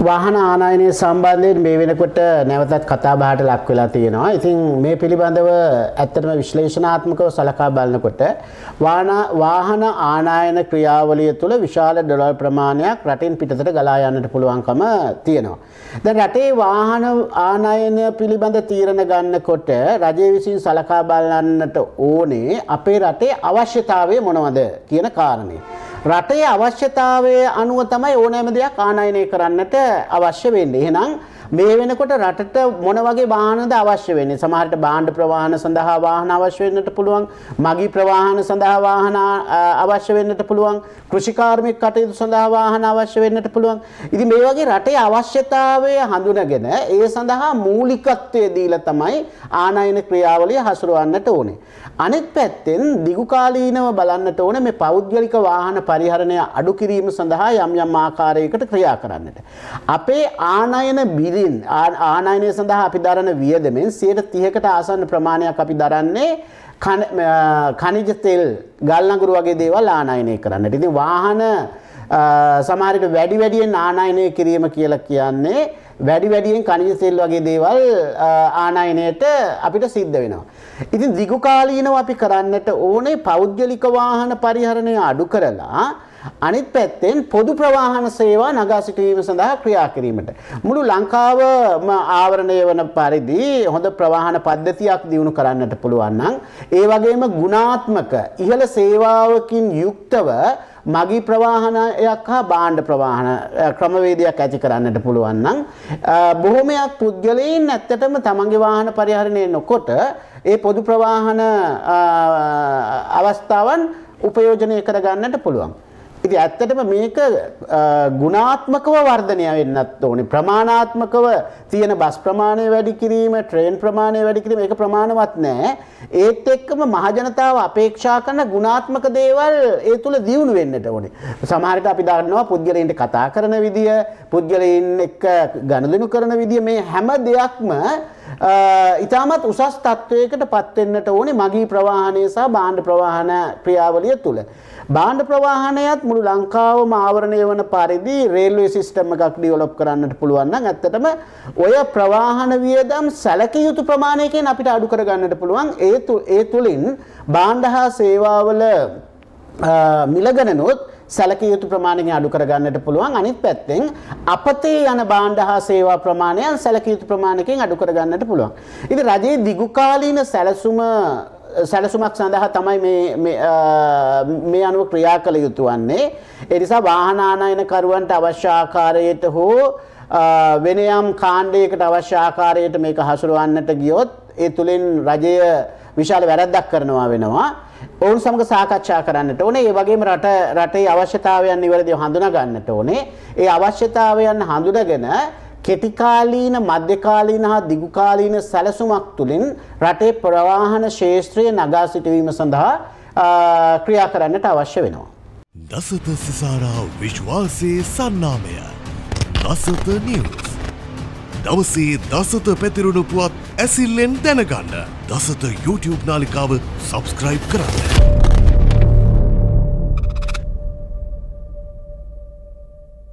වාහන ආනයනය සම්බන්ධයෙන් මේ වෙනකොට නැවතත් කතා බහට ලක් වෙලා තියෙනවා. ඉතින් මේ පිළිබඳව ඇත්තටම විශ්ලේෂණාත්මකව සලකා බලනකොට වාහන ආනයන ක්‍රියාවලිය තුළ විශාල ඩොලර් ප්‍රමාණයක් රටින් පිටතට ගලා යන්නට පුළුවන්කම තියෙනවා. දැන් රටේ වාහන ආනයන පිළිබඳ තීරණ ගන්නකොට රජය විසින් සලකා බලන්නට ඕනේ අපේ රටේ අවශ්‍යතාවය මොනවද කියන කාරණේ. රටේ අවශ්‍යතාවයේ අනුව තමයි ඕනෑම දෙයක් ආනයනය කරන්නට අවශ්‍ය වෙන්නේ. එහෙනම් මේ වෙනකොට රටට මොන වගේ වාහනද අවශ්‍ය වෙන්නේ? සමහරට භාණ්ඩ ප්‍රවාහන සඳහා වාහන අවශ්‍ය වෙන්නට පුළුවන්. මගී ප්‍රවාහන සඳහා වාහන අවශ්‍ය වෙන්නට පුළුවන්. කෘෂිකාර්මික කටයුතු සඳහා වාහන අවශ්‍ය වෙන්නට පුළුවන්. ඉතින් මේ වගේ රටේ අවශ්‍යතාවය හඳුනගෙන ඒ සඳහා මූලිකත්වය දීලා තමයි ආනයන ක්‍රියාවලිය හසුරවන්නට ඕනේ. අනෙක් පැත්තෙන් දිගුකාලීනව බලන්නට ඕනේ මේ පෞද්ගලික වාහන පරිහරණය අඩු කිරීම සඳහා යම් යම් ආකාරයකට ක්‍රියා කරන්නට. අපේ ආනයන බිලින් ආනයනය සඳහා අපි දරන වියදමෙන් 30%කට ආසන්න ප්‍රමාණයක් අපි දරන්නේ ඛනිජ තෙල්, ගල් අඟුරු වගේ දේවල් ආනයනය කරන්නට. ඉතින් වාහන සමහර විට වැඩියෙන් ආනයනය කිරීම කියලා කියන්නේ වැඩියෙන් ඛනිජ තෙල් වගේ දේවල් ආනයනයට අපිට සිද්ධ වෙනවා. ඉතින් දිගුකාලීනව අපි කරන්නට ඕනේ පෞද්ගලික වාහන පරිහරණය අඩු කරලා අනිත් පැත්තෙන් පොදු ප්‍රවාහන සේවා නගා සිටුවීම සඳහා ක්‍රියා කිරීමට. මුළු ලංකාවම ආවරණය වන පරිදි හොඳ ප්‍රවාහන පද්ධතියක් දියුණු කරන්නට පුළුවන් නම් ඒ වගේම ගුණාත්මක ඉහළ සේවාවකින් යුක්තව මගී ප්‍රවාහනයක් හා භාණ්ඩ ප්‍රවාහන ක්‍රමවේදයක් ඇති කරන්නට පුළුවන් නම් බොහොමයක් පුද්ගලයන් ඇත්තටම තමන්ගේ වාහන පරිහරණය නොකොට ඒ පොදු ප්‍රවාහන අවස්ථාවන් උපයෝජනය කරගන්නට පුළුවන්. ඉතින් ඇත්තටම මේක ගුණාත්මකව වර්ධනය වෙන්නත් ඕනේ. ප්‍රමාණාත්මකව තියෙන බස් ප්‍රමාණය වැඩි කිරීම, ට්‍රේන් ප්‍රමාණය වැඩි කිරීම ඒක ප්‍රමාණවත් නෑ. ඒත් එක්කම මහ ජනතාව අපේක්ෂා කරන ගුණාත්මක දේවල් ඒ තුල දියුණු වෙන්නට ඕනේ. සමහර විට අපි දන්නවා පුද්ගලයන්ට කතා කරන විදිය, පුද්ගලයන් එක්ක ගනුදෙනු කරන විදිය මේ හැම දෙයක්ම ඉතාමත් උසස් තත්වයකට පත් වෙන්නට ඕනේ මගී ප්‍රවාහනය සහ භාණ්ඩ ප්‍රවාහන ක්‍රියාවලිය තුල. භාණ්ඩ ප්‍රවාහනයත් මුළු ලංකාවම ආවරණය වන පරිදි රේල්වේ සිස්ටම් එකක් ඩෙවලොප් කරන්නට පුළුවන් නම් ඇත්තටම ඔය ප්‍රවාහන වියදම් සැලකිය යුතු ප්‍රමාණයකින් අපිට අඩු කර ගන්නට පුළුවන්. ඒ තුලින් භාණ්ඩ හා සේවාවල මිල ගණනොත් සැලකිය යුතු ප්‍රමාණයකින් අඩු කර ගන්නට පුළුවන්. අනිත් පැත්තෙන් අපතේ යන භාණ්ඩ හා සේවා ප්‍රමාණයන් සැලකිය යුතු ප්‍රමාණයකින් අඩු කර ගන්නට පුළුවන්. ඉතින් රජයේ දිගුකාලීන සැලසුමක් සඳහා තමයි මේ අනුව ක්‍රියා කළ යුතු වන්නේ. ඒ නිසා වාහන ආනයනකරුවන්ට අවශ්‍ය ආකාරයට හෝ වෙන යම් කාණ්ඩයකට අවශ්‍ය ආකාරයට මේක හසුරවන්නට ගියොත් ඒ තුලින් රජය විශාල වැරැද්දක් කරනවා වෙනවා. ඔවුන් සමග සාකච්ඡා කරන්නට ඕනේ. ඒ වගේම රටේ අවශ්‍යතාවයන් නිවැරදිව හඳුනා ගන්නට ඕනේ. ඒ අවශ්‍යතාවයන් හඳුනගෙන කෙටිකාලීන, මධ්‍යකාලීන හා දිගුකාලීන සැලසුමක් තුළින් රටේ ප්‍රවාහන ශේෂ්ත්‍රය නගා සිටුවීම සඳහා ක්‍රියා කරන්නට අවශ්‍ය වෙනවා. දසත සිසාරා විශ්වාසයේ සන්නාමය. දසත නිවුස්. දවසේ දසත පැතිරුණු පුවත් ඇසිල්ලෙන් දැනගන්න. දසත YouTube නාලිකාව සබ්ස්ක්‍රයිබ් කරන්න.